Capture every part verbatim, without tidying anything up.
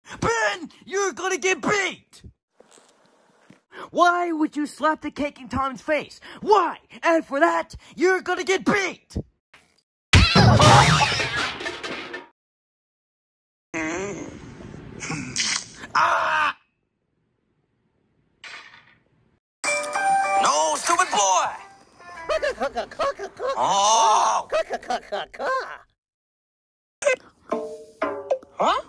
Ben, you're gonna get beat! Why would you slap the cake in Tom's face? Why? And for that, you're gonna get beat! Ah! No, stupid boy! Oh! Huh?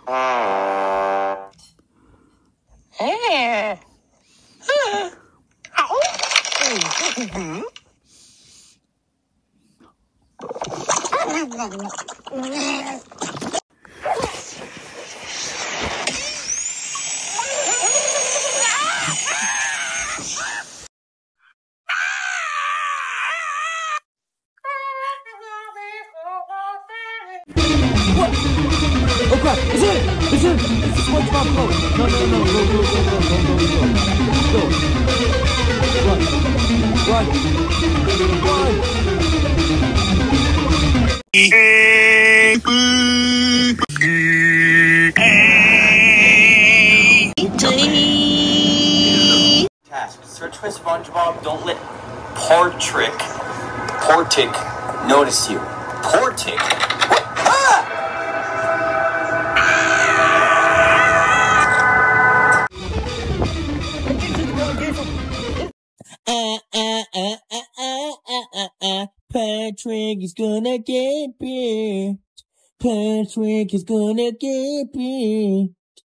Eh. Oh crap, it's in! It's in! It's the SpongeBob boat! No, no, no, go, go, go, go, go, go, go, go. Run. Run. Run. Task. Search for SpongeBob. Don't let Portrick, Portic notice you. Portic? What? Ah! Uh, uh, uh, uh, uh, uh, uh, Patrick is gonna get beat. Patrick is gonna get beat.